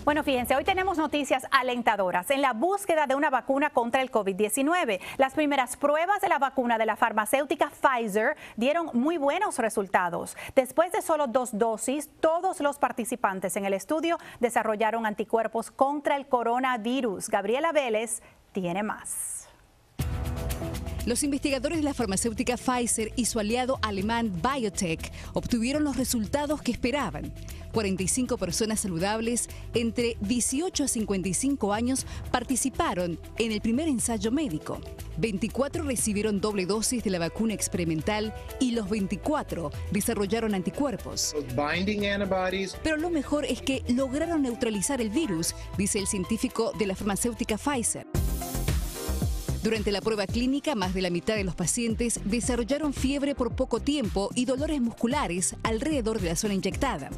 Bueno, fíjense, hoy tenemos noticias alentadoras en la búsqueda de una vacuna contra el COVID-19. Las primeras pruebas de la vacuna de la farmacéutica Pfizer dieron muy buenos resultados. Después de solo 2 dosis, todos los participantes en el estudio desarrollaron anticuerpos contra el coronavirus. Gabriela Vélez tiene más. Los investigadores de la farmacéutica Pfizer y su aliado alemán BioNTech obtuvieron los resultados que esperaban. 45 personas saludables entre 18 a 55 años participaron en el primer ensayo médico. 24 recibieron doble dosis de la vacuna experimental y los 24 desarrollaron anticuerpos. Pero lo mejor es que lograron neutralizar el virus, dice el científico de la farmacéutica Pfizer. Durante la prueba clínica, más de la mitad de los pacientes desarrollaron fiebre por poco tiempo y dolores musculares alrededor de la zona inyectada.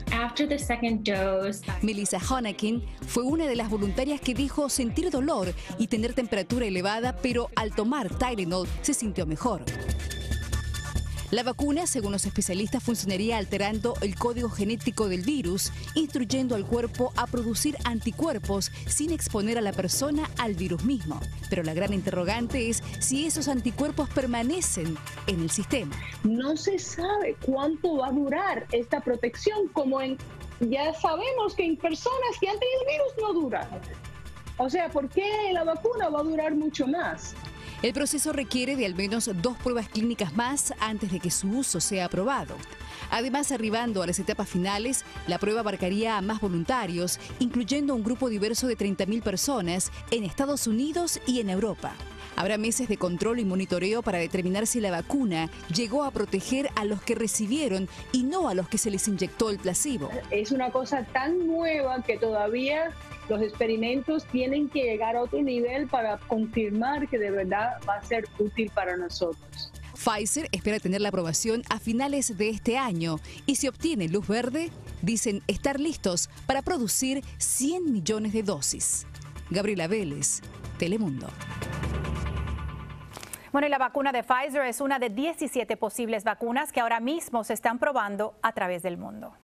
Melissa Honakin fue una de las voluntarias que dijo sentir dolor y tener temperatura elevada, pero al tomar Tylenol se sintió mejor. La vacuna, según los especialistas, funcionaría alterando el código genético del virus, instruyendo al cuerpo a producir anticuerpos sin exponer a la persona al virus mismo. Pero la gran interrogante es si esos anticuerpos permanecen en el sistema. No se sabe cuánto va a durar esta protección, ya sabemos que en personas que han tenido virus no dura. O sea, ¿por qué la vacuna va a durar mucho más? El proceso requiere de al menos 2 pruebas clínicas más antes de que su uso sea aprobado. Además, arribando a las etapas finales, la prueba abarcaría a más voluntarios, incluyendo un grupo diverso de 30.000 personas en Estados Unidos y en Europa. Habrá meses de control y monitoreo para determinar si la vacuna llegó a proteger a los que recibieron y no a los que se les inyectó el placebo. Es una cosa tan nueva que todavía los experimentos tienen que llegar a otro nivel para confirmar que de verdad va a ser útil para nosotros. Pfizer espera tener la aprobación a finales de este año y si obtiene luz verde, dicen estar listos para producir 100 millones de dosis. Gabriela Vélez, Telemundo. Bueno, y la vacuna de Pfizer es una de 17 posibles vacunas que ahora mismo se están probando a través del mundo.